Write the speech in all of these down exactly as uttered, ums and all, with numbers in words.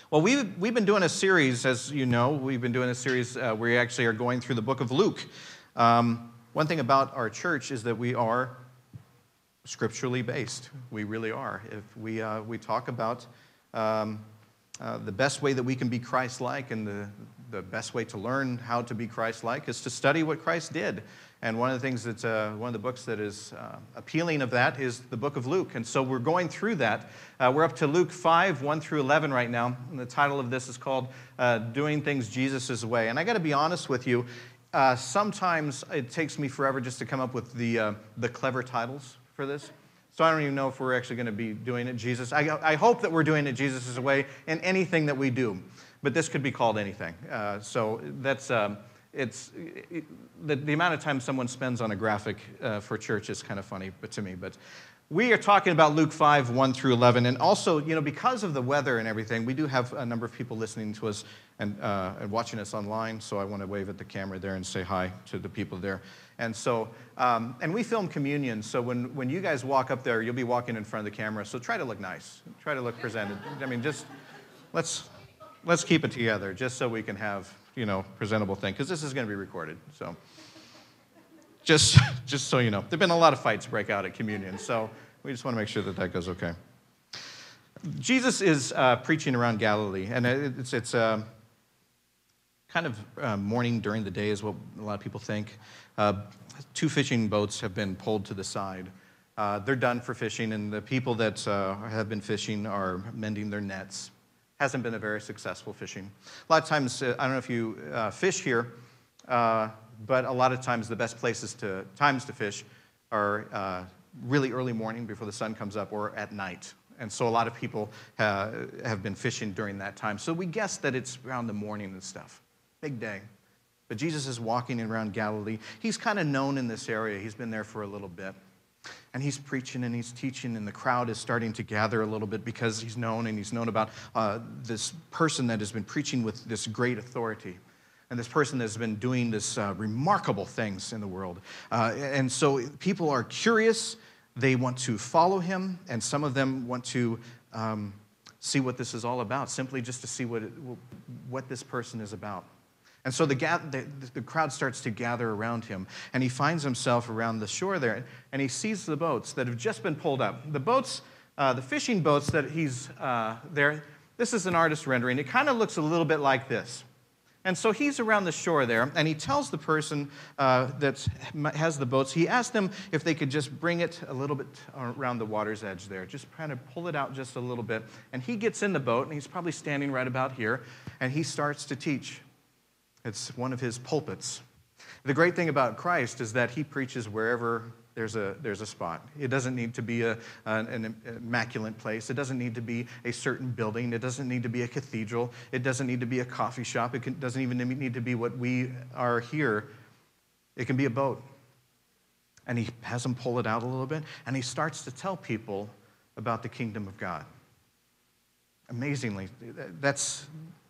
Well, we've, we've been doing a series, as you know, we've been doing a series uh, where we actually are going through the book of Luke. Um, one thing about our church is that we are scripturally based. We really are. If we, uh, we talk about um, uh, the best way that we can be Christ-like, and the, the best way to learn how to be Christ-like is to study what Christ did. And one of the things that, uh, one of the books that is uh, appealing of that is the book of Luke. And so we're going through that. Uh, we're up to Luke five, one through eleven right now. And the title of this is called uh, Doing Things Jesus' Way. And I got to be honest with you, uh, sometimes it takes me forever just to come up with the, uh, the clever titles for this. So I don't even know if we're actually going to be doing it Jesus. I, I hope that we're doing it Jesus' way in anything that we do. But this could be called anything. Uh, so that's... Um, It's it, the, the amount of time someone spends on a graphic uh, for church is kind of funny, but to me. But we are talking about Luke five, one through eleven, and also, you know, because of the weather and everything, we do have a number of people listening to us and, uh, and watching us online. So I want to wave at the camera there and say hi to the people there. And so, um, and we film communion. So when when you guys walk up there, you'll be walking in front of the camera. So try to look nice, try to look presented. I mean, just let's let's keep it together, just so we can have, you know, presentable thing, because this is going to be recorded. So just just so you know, there've been a lot of fights break out at communion, so we just want to make sure that that goes okay. Jesus is uh, preaching around Galilee, and it's it's uh, kind of uh, morning during the day is what a lot of people think. Uh, two fishing boats have been pulled to the side. Uh, they're done for fishing, and the people that uh, have been fishing are mending their nets. Hasn't been a very successful fishing. A lot of times, uh, I don't know if you uh, fish here, uh, but a lot of times the best places to, times to fish are uh, really early morning before the sun comes up, or at night. And so a lot of people uh, have been fishing during that time. So we guess that it's around the morning and stuff. Big day. But Jesus is walking around Galilee. He's kind of known in this area. He's been there for a little bit. And he's preaching and he's teaching, and the crowd is starting to gather a little bit because he's known, and he's known about uh, this person that has been preaching with this great authority, and this person that has been doing this uh, remarkable things in the world. Uh, and so people are curious. They want to follow him, and some of them want to um, see what this is all about, simply just to see what it, what this person is about. And so the, the, the crowd starts to gather around him, and he finds himself around the shore there, and he sees the boats that have just been pulled up. The boats, uh, the fishing boats that he's uh, there, this is an artist rendering. It kind of looks a little bit like this. And so he's around the shore there, and he tells the person uh, that has the boats, he asked them if they could just bring it a little bit around the water's edge there, just kind of pull it out just a little bit. And he gets in the boat, and he's probably standing right about here, and he starts to teach. It's one of his pulpits. The great thing about Christ is that he preaches wherever there's a, there's a spot. It doesn't need to be a, an, an immaculate place. It doesn't need to be a certain building. It doesn't need to be a cathedral. It doesn't need to be a coffee shop. It can, doesn't even need to be what we are here. It can be a boat. And he has them pull it out a little bit, and he starts to tell people about the kingdom of God. Amazingly, that's...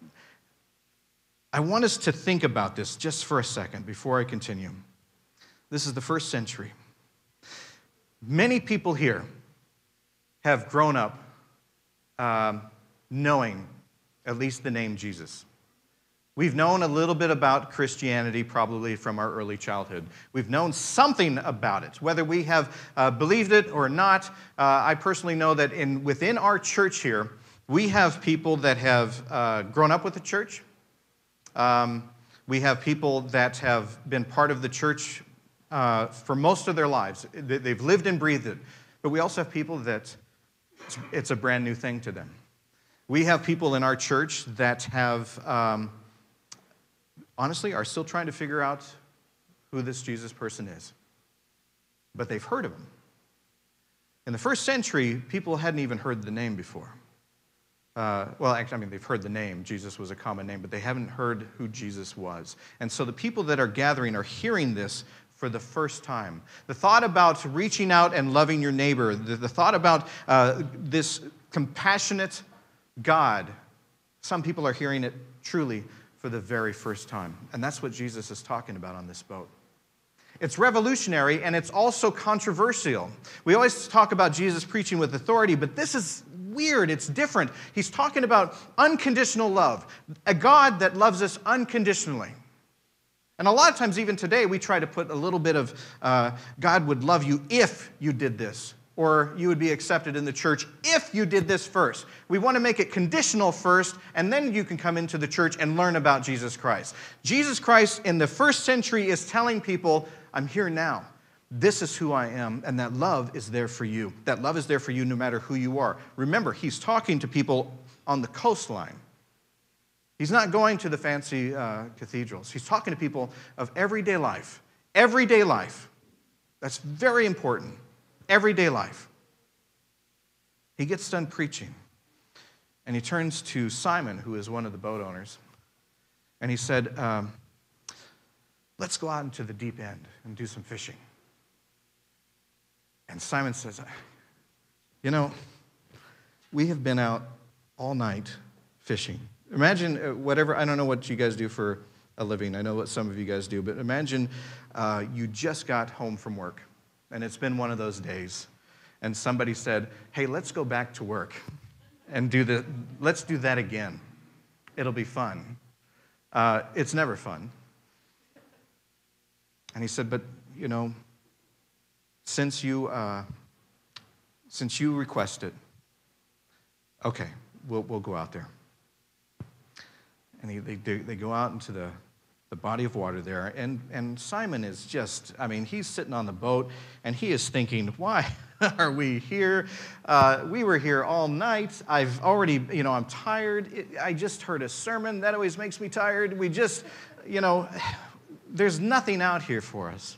I want us to think about this just for a second before I continue. This is the first century. Many people here have grown up um, knowing at least the name Jesus. We've known a little bit about Christianity probably from our early childhood. We've known something about it, whether we have uh, believed it or not. Uh, I personally know that in within our church here, we have people that have uh, grown up with the church. Um, we have people that have been part of the church uh, for most of their lives. They've lived and breathed it. But we also have people that it's, it's a brand new thing to them. We have people in our church that have, um, honestly, are still trying to figure out who this Jesus person is. But they've heard of him. In the first century, people hadn't even heard the name before. Uh, well, actually, I mean, they've heard the name. Jesus was a common name, but they haven't heard who Jesus was. And so the people that are gathering are hearing this for the first time. The thought about reaching out and loving your neighbor, the, the thought about uh, this compassionate God, some people are hearing it truly for the very first time. And that's what Jesus is talking about on this boat. It's revolutionary, and it's also controversial. We always talk about Jesus preaching with authority, but this is weird. It's different. He's talking about unconditional love, a God that loves us unconditionally. And a lot of times, even today, we try to put a little bit of uh, God would love you if you did this, or you would be accepted in the church if you did this first. We want to make it conditional first, and then you can come into the church and learn about Jesus Christ. Jesus Christ in the first century is telling people, I'm here now. This is who I am, and that love is there for you. That love is there for you no matter who you are. Remember, he's talking to people on the coastline. He's not going to the fancy uh, cathedrals. He's talking to people of everyday life. Everyday life. That's very important. Everyday life. He gets done preaching, and he turns to Simon, who is one of the boat owners, and he said, um, let's go out into the deep end and do some fishing. And Simon says, you know, we have been out all night fishing. Imagine whatever, I don't know what you guys do for a living. I know what some of you guys do, but imagine uh, you just got home from work, and it's been one of those days, and somebody said, hey, let's go back to work and do the, let's do that again. It'll be fun. Uh, it's never fun. And he said, but, you know, since you, uh, since you request it, okay, we'll, we'll go out there. And he, they, they go out into the, the body of water there, and, and Simon is just, I mean, he's sitting on the boat, and he is thinking, why are we here? Uh, we were here all night. I've already, you know, I'm tired. It, I just heard a sermon. That always makes me tired. We just, you know... There's nothing out here for us.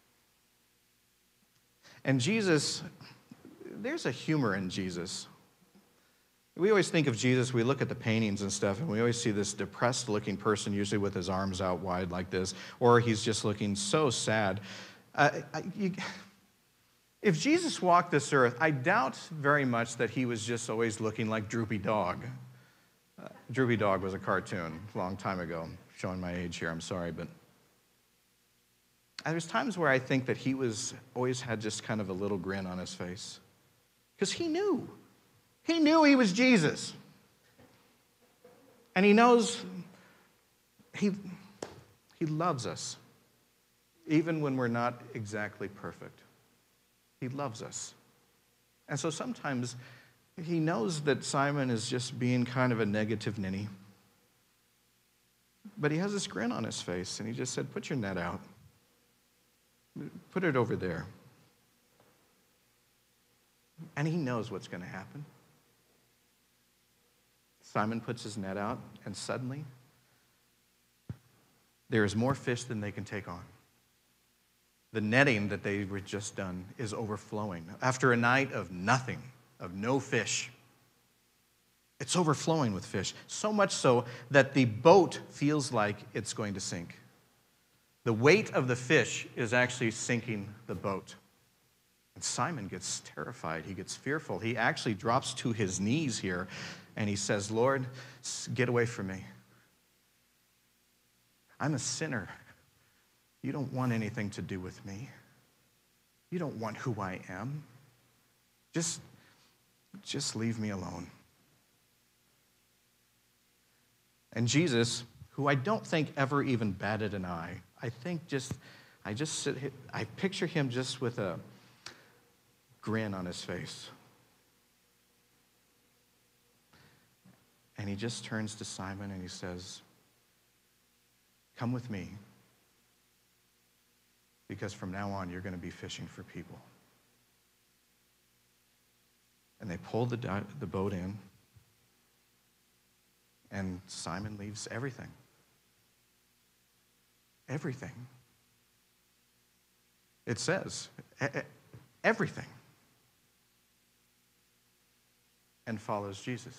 And Jesus, there's a humor in Jesus. We always think of Jesus, we look at the paintings and stuff, and we always see this depressed-looking person, usually with his arms out wide like this, or he's just looking so sad. Uh, you, if Jesus walked this earth, I doubt very much that he was just always looking like Droopy Dog. Uh, Droopy Dog was a cartoon a long time ago. I'm showing my age here, I'm sorry, but... There's times where I think that he was always had just kind of a little grin on his face. Because he knew. He knew he was Jesus. And he knows he, he loves us. Even when we're not exactly perfect. He loves us. And so sometimes he knows that Simon is just being kind of a negative ninny. But he has this grin on his face, and he just said, put your net out. Put it over there. And he knows what's going to happen. Simon puts his net out, and suddenly, there is more fish than they can take on. The netting that they were just done is overflowing. After a night of nothing, of no fish, it's overflowing with fish. So much so that the boat feels like it's going to sink. The weight of the fish is actually sinking the boat. And Simon gets terrified. He gets fearful. He actually drops to his knees here, and he says, Lord, get away from me. I'm a sinner. You don't want anything to do with me. You don't want who I am. Just, just leave me alone. And Jesus, who I don't think ever even batted an eye, I think just, I just sit, I picture him just with a grin on his face. And he just turns to Simon and he says, come with me, because from now on you're going to be fishing for people. And they pulled the, the boat in, and Simon leaves everything. Everything. It says, everything. And follows Jesus.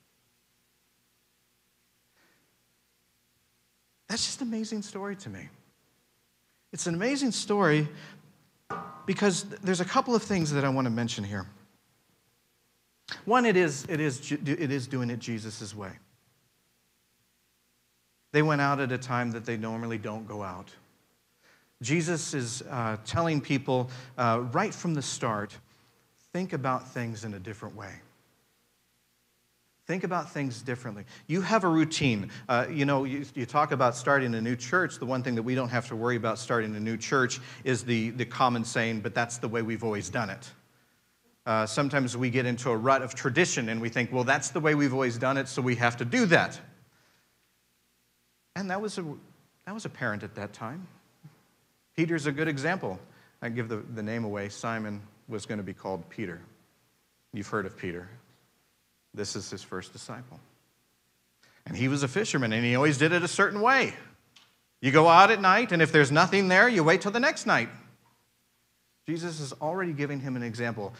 That's just an amazing story to me. It's an amazing story because there's a couple of things that I want to mention here. One, it is, it is, it is doing it Jesus' way. They went out at a time that they normally don't go out. Jesus is uh, telling people uh, right from the start, think about things in a different way. Think about things differently. You have a routine. Uh, you know, you, you talk about starting a new church. The one thing that we don't have to worry about starting a new church is the, the common saying, but that's the way we've always done it. Uh, sometimes we get into a rut of tradition and we think, well, that's the way we've always done it, so we have to do that. And that was, a, that was apparent at that time. Peter's a good example. I give the, the name away. Simon was going to be called Peter. You've heard of Peter. This is his first disciple. And he was a fisherman, and he always did it a certain way. You go out at night, and if there's nothing there, you wait till the next night. Jesus is already giving him an example.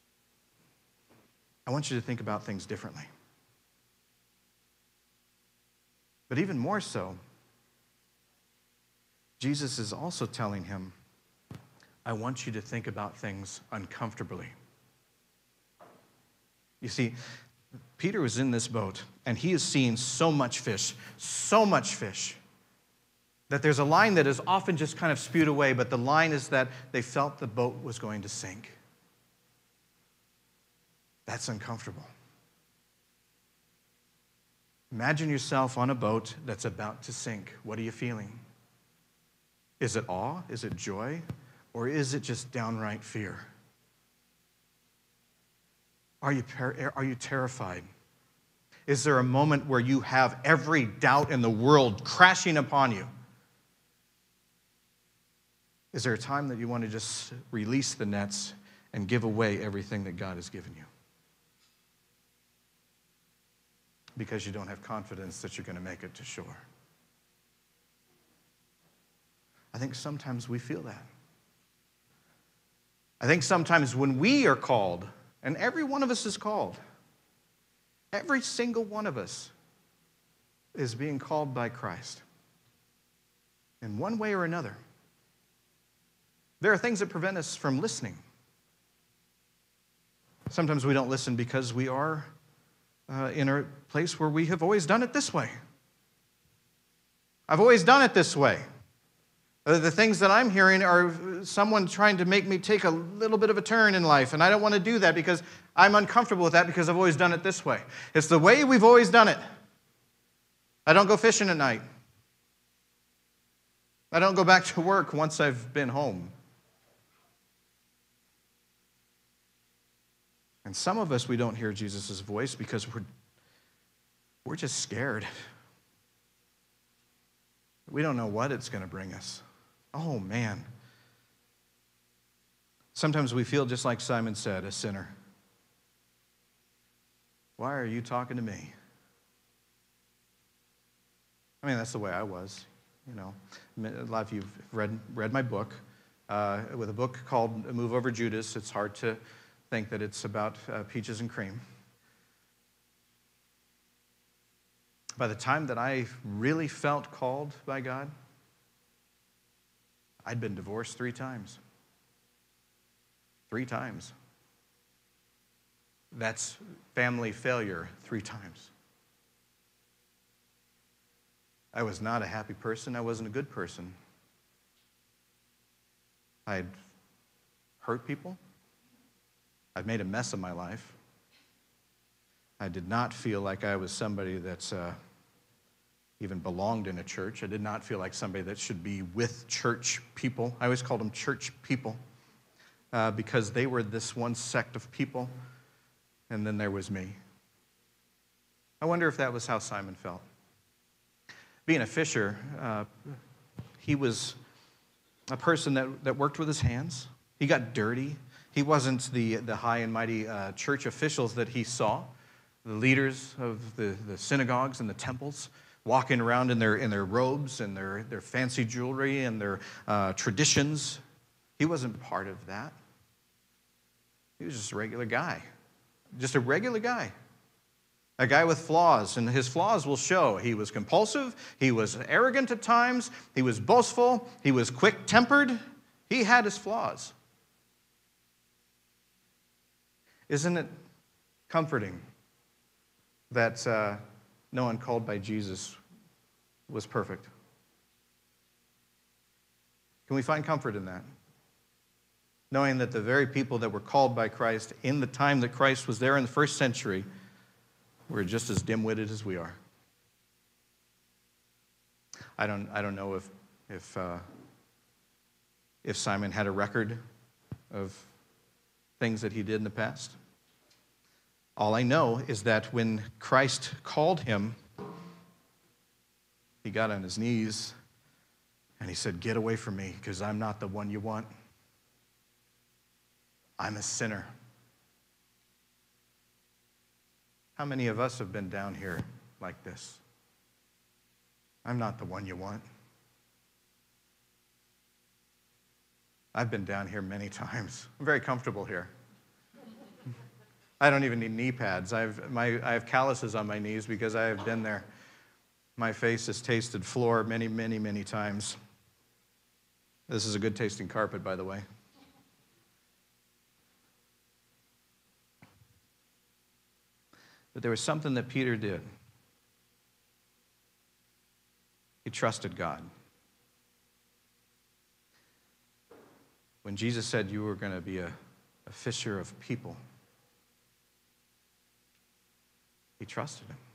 I want you to think about things differently. But even more so, Jesus is also telling him, I want you to think about things uncomfortably. You see, Peter was in this boat, and he is seeing so much fish, so much fish, that there's a line that is often just kind of spewed away, but the line is that they felt the boat was going to sink. That's uncomfortable. Imagine yourself on a boat that's about to sink. What are you feeling? Is it awe? Is it joy? Or is it just downright fear? Are you, are you terrified? Is there a moment where you have every doubt in the world crashing upon you? Is there a time that you want to just release the nets and give away everything that God has given you? Because you don't have confidence that you're going to make it to shore. I think sometimes we feel that. I think sometimes when we are called, and every one of us is called, every single one of us is being called by Christ in one way or another. There are things that prevent us from listening. Sometimes we don't listen because we are uh, in a place where we have always done it this way. I've always done it this way. Uh, the things that I'm hearing are someone trying to make me take a little bit of a turn in life, and I don't want to do that because I'm uncomfortable with that because I've always done it this way. It's the way we've always done it. I don't go fishing at night. I don't go back to work once I've been home. And some of us, we don't hear Jesus' voice because we're, we're just scared. We don't know what it's going to bring us. Oh, man. Sometimes we feel just like Simon said, a sinner. Why are you talking to me? I mean, that's the way I was, you know. A lot of you have read, read my book. Uh, with a book called Move Over Judas, it's hard to think that it's about uh, peaches and cream. By the time that I really felt called by God, I'd been divorced three times. Three times. That's family failure three times. I was not a happy person. I wasn't a good person. I'd hurt people. I'd made a mess of my life. I did not feel like I was somebody that's uh, even belonged in a church. I did not feel like somebody that should be with church people. I always called them church people uh, because they were this one sect of people, and then there was me. I wonder if that was how Simon felt. Being a fisher, uh, he was a person that, that worked with his hands. He got dirty. He wasn't the, the high and mighty uh, church officials that he saw, the leaders of the, the synagogues and the temples, walking around in their in their robes and their, their fancy jewelry and their uh, traditions. He wasn't part of that. He was just a regular guy. Just a regular guy. A guy with flaws, and his flaws will show. He was compulsive, he was arrogant at times, he was boastful, he was quick-tempered. He had his flaws. Isn't it comforting that uh, no one called by Jesus was perfect? Can we find comfort in that? Knowing that the very people that were called by Christ in the time that Christ was there in the first century were just as dim-witted as we are. I don't, I don't know if, if, uh, if Simon had a record of things that he did in the past. All I know is that when Christ called him, he got on his knees and he said, "Get away from me, because I'm not the one you want. I'm a sinner." How many of us have been down here like this? I'm not the one you want. I've been down here many times. I'm very comfortable here. I don't even need knee pads. I've, my, I have calluses on my knees because I have been there. My face has tasted floor many, many, many times. This is a good tasting carpet, by the way. But there was something that Peter did. He trusted God. When Jesus said you were going to be a, a fisher of people, he trusted him.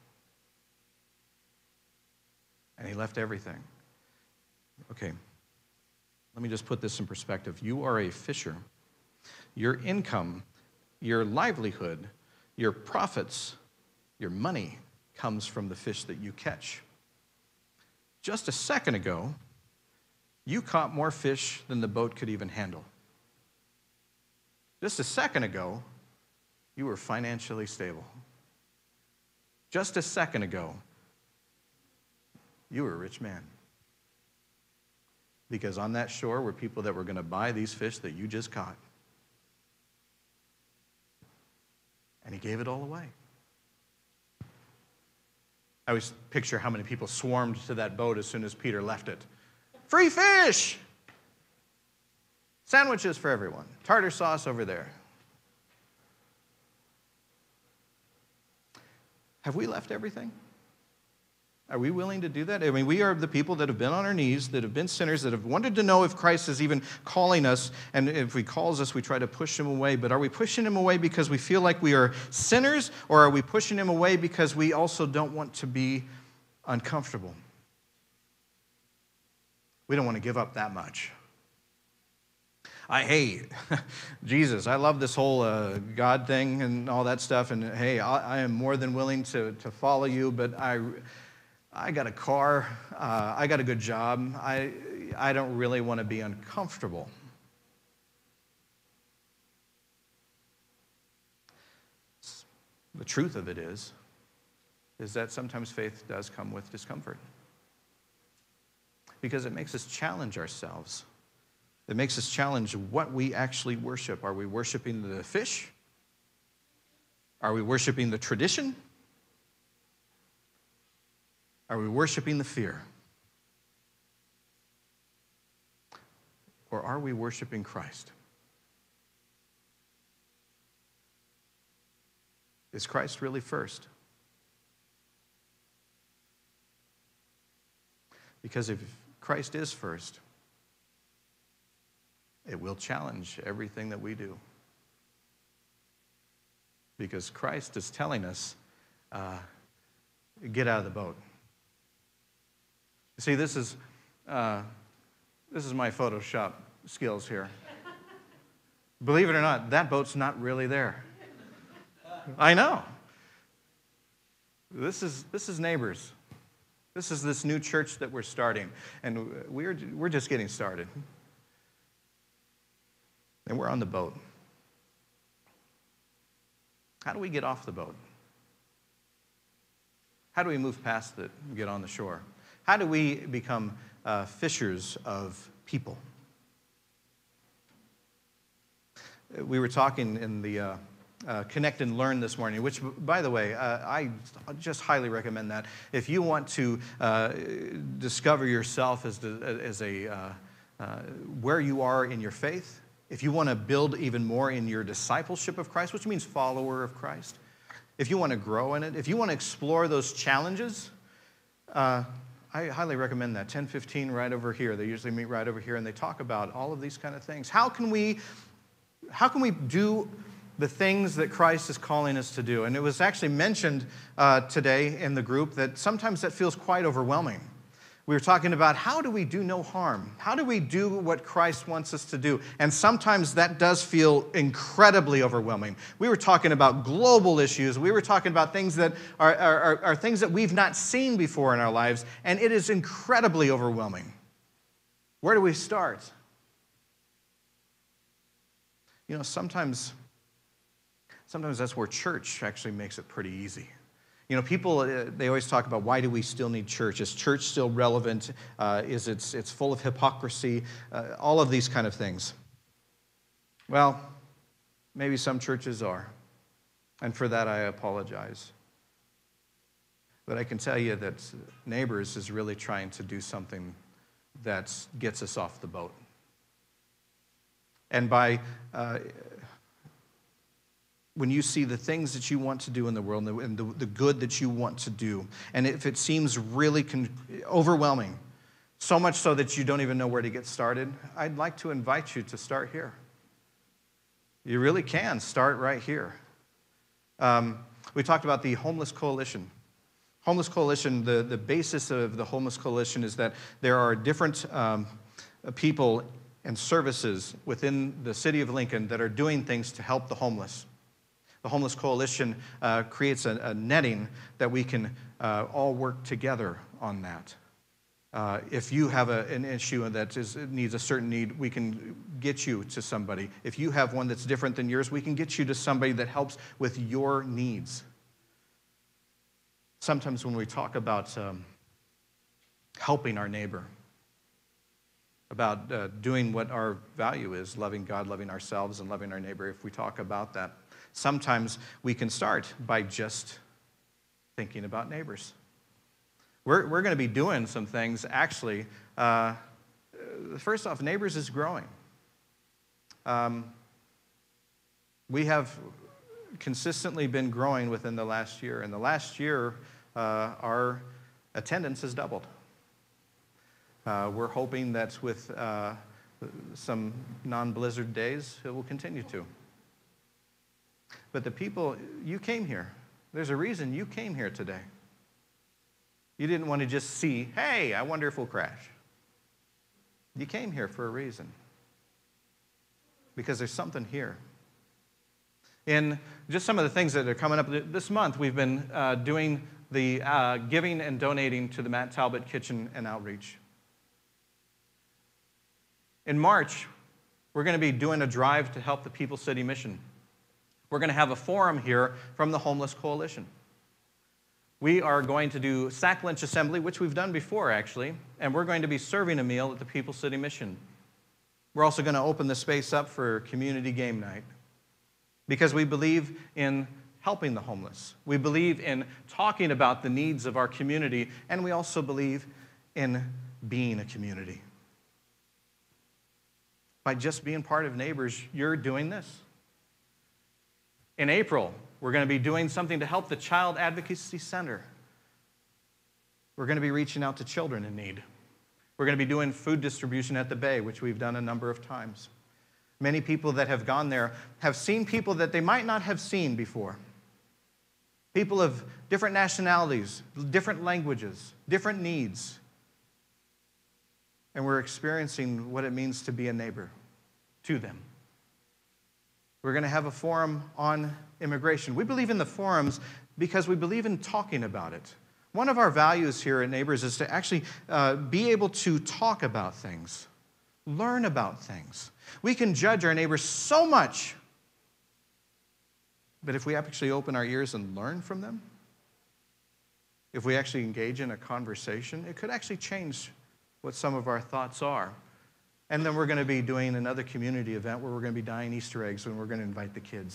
And he left everything. Okay, let me just put this in perspective. You are a fisher. Your income, your livelihood, your profits, your money comes from the fish that you catch. Just a second ago, you caught more fish than the boat could even handle. Just a second ago, you were financially stable. Just a second ago, you were a rich man. Because on that shore were people that were going to buy these fish that you just caught. And he gave it all away. I always picture how many people swarmed to that boat as soon as Peter left it. Free fish! Sandwiches for everyone. Tartar sauce over there. Have we left everything? Are we willing to do that? I mean, we are the people that have been on our knees, that have been sinners, that have wanted to know if Christ is even calling us, and if he calls us, we try to push him away. But are we pushing him away because we feel like we are sinners, or are we pushing him away because we also don't want to be uncomfortable? We don't want to give up that much. I hate Jesus. I love this whole uh, God thing and all that stuff, and hey, I, I am more than willing to, to follow you, but I... I got a car, uh, I got a good job, I, I don't really want to be uncomfortable. The truth of it is, is that sometimes faith does come with discomfort. Because it makes us challenge ourselves. It makes us challenge what we actually worship. Are we worshiping the fish? Are we worshiping the tradition? Are we worshiping the fear? Or are we worshiping Christ? Is Christ really first? Because if Christ is first, it will challenge everything that we do. Because Christ is telling us, uh, get out of the boat. See, this is uh, this is my Photoshop skills here. Believe it or not, that boat's not really there. I know. This is this is Neighbors. This is this new church that we're starting, and we're we're just getting started. And we're on the boat. How do we get off the boat? How do we move past it and get on the shore? How do we become uh, fishers of people? We were talking in the uh, uh, Connect and Learn this morning, which, by the way, uh, I just highly recommend that. If you want to uh, discover yourself as, the, as a, uh, uh, where you are in your faith, if you want to build even more in your discipleship of Christ, which means follower of Christ, if you want to grow in it, if you want to explore those challenges, uh, I highly recommend that. ten fifteen right over here. They usually meet right over here, and they talk about all of these kind of things. How can we, how can we do the things that Christ is calling us to do? And it was actually mentioned uh, today in the group that sometimes that feels quite overwhelming. We were talking about how do we do no harm? How do we do what Christ wants us to do? And sometimes that does feel incredibly overwhelming. We were talking about global issues. We were talking about things that are, are, are things that we've not seen before in our lives, and it is incredibly overwhelming. Where do we start? You know, sometimes, sometimes that's where church actually makes it pretty easy. You know, people, uh, they always talk about why do we still need church? Is church still relevant? Uh, is it's, it's full of hypocrisy? Uh, all of these kind of things. Well, maybe some churches are. And for that, I apologize. But I can tell you that Neighbors is really trying to do something that gets us off the boat. And by... Uh, when you see the things that you want to do in the world and the, the good that you want to do, and if it seems really con- overwhelming, so much so that you don't even know where to get started, I'd like to invite you to start here. You really can start right here. Um, we talked about the Homeless Coalition. Homeless Coalition, the, the basis of the Homeless Coalition is that there are different um, people and services within the city of Lincoln that are doing things to help the homeless. The Homeless Coalition uh, creates a, a netting that we can uh, all work together on that. Uh, if you have a, an issue that is, needs a certain need, we can get you to somebody. If you have one that's different than yours, we can get you to somebody that helps with your needs. Sometimes when we talk about um, helping our neighbor, about uh, doing what our value is, loving God, loving ourselves, and loving our neighbor, if we talk about that, sometimes we can start by just thinking about neighbors. We're, we're going to be doing some things, actually. Uh, first off, Neighbors is growing. Um, we have consistently been growing within the last year. In the last year, uh, our attendance has doubled. Uh, we're hoping that with uh, some non-blizzard days, it will continue to. But the people, you came here. There's a reason you came here today. You didn't want to just see, hey, I wonder if we'll crash. You came here for a reason. Because there's something here. In just some of the things that are coming up this month, we've been uh, doing the uh, giving and donating to the Matt Talbot Kitchen and Outreach. In March, we're going to be doing a drive to help the People City Mission. We're going to have a forum here from the Homeless Coalition. We are going to do sack lunch assembly, which we've done before, actually, and we're going to be serving a meal at the People City Mission. We're also going to open the space up for community game night because we believe in helping the homeless. We believe in talking about the needs of our community, and we also believe in being a community. By just being part of Neighbors, you're doing this. In April, we're going to be doing something to help the Child Advocacy Center. We're going to be reaching out to children in need. We're going to be doing food distribution at the Bay, which we've done a number of times. Many people that have gone there have seen people that they might not have seen before. People of different nationalities, different languages, different needs. And we're experiencing what it means to be a neighbor to them. We're going to have a forum on immigration. We believe in the forums because we believe in talking about it. One of our values here at Neighbors is to actually uh, be able to talk about things, learn about things. We can judge our neighbors so much, but if we actually open our ears and learn from them, if we actually engage in a conversation, it could actually change what some of our thoughts are. And then we're going to be doing another community event where we're going to be dyeing Easter eggs and we're going to invite the kids.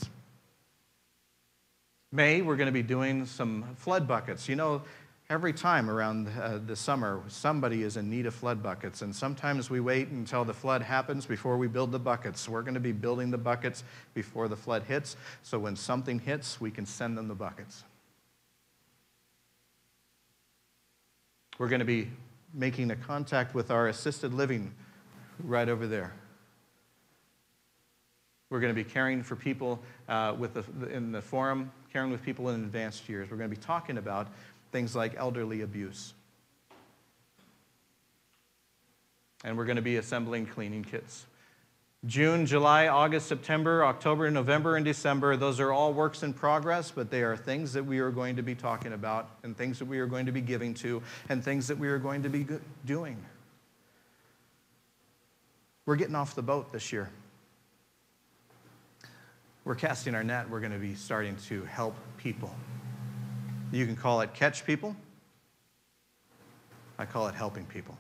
May, we're going to be doing some flood buckets. You know, every time around uh, the summer, somebody is in need of flood buckets, and sometimes we wait until the flood happens before we build the buckets. So we're going to be building the buckets before the flood hits, so when something hits, we can send them the buckets. We're going to be making a contact with our assisted living right over there. We're going to be caring for people uh, with the, in the forum, caring with people in advanced years. We're going to be talking about things like elderly abuse. And we're going to be assembling cleaning kits. June, July, August, September, October, November, and December, those are all works in progress, but they are things that we are going to be talking about and things that we are going to be giving to and things that we are going to be doing. We're getting off the boat this year. We're casting our net. We're going to be starting to help people. You can call it catch people. I call it helping people.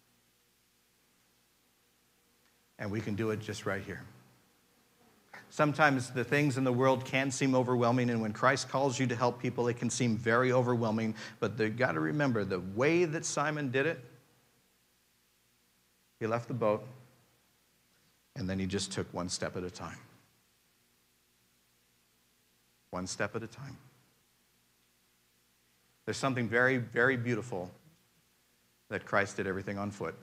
And we can do it just right here. Sometimes the things in the world can seem overwhelming, and when Christ calls you to help people, it can seem very overwhelming. But you've got to remember, the way that Simon did it, he left the boat, and then he just took one step at a time. One step at a time. There's something very, very beautiful that Christ did everything on foot.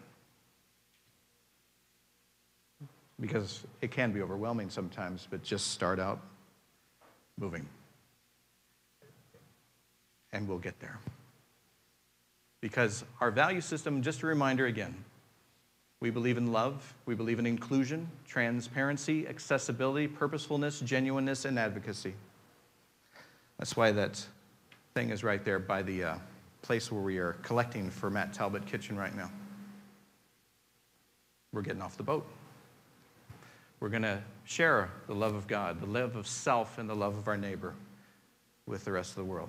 Because it can be overwhelming sometimes, but just start out moving. And we'll get there. Because our value system, just a reminder again, we believe in love, we believe in inclusion, transparency, accessibility, purposefulness, genuineness, and advocacy. That's why that thing is right there by the uh, place where we are collecting for Matt Talbot Kitchen right now. We're getting off the boat. We're going to share the love of God, the love of self, and the love of our neighbor with the rest of the world.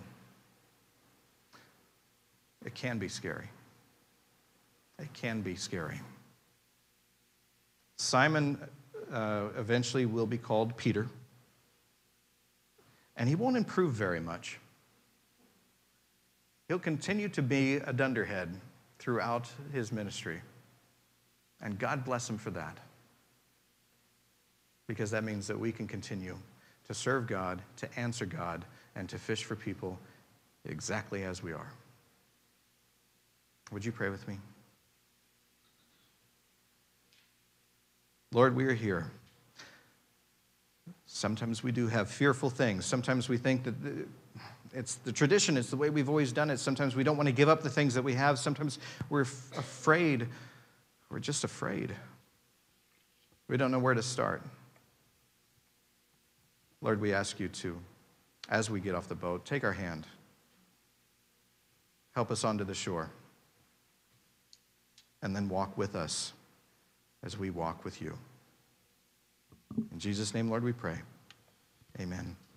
It can be scary. It can be scary. Simon uh, eventually will be called Peter, and he won't improve very much. He'll continue to be a dunderhead throughout his ministry, and God bless him for that. Because that means that we can continue to serve God, to answer God, and to fish for people exactly as we are. Would you pray with me? Lord, we are here. Sometimes we do have fearful things. Sometimes we think that it's the tradition, it's the way we've always done it. Sometimes we don't want to give up the things that we have. Sometimes we're f- afraid. We're just afraid. We don't know where to start. Lord, we ask you to, as we get off the boat, take our hand. Help us onto the shore. And then walk with us as we walk with you. In Jesus' name, Lord, we pray. Amen.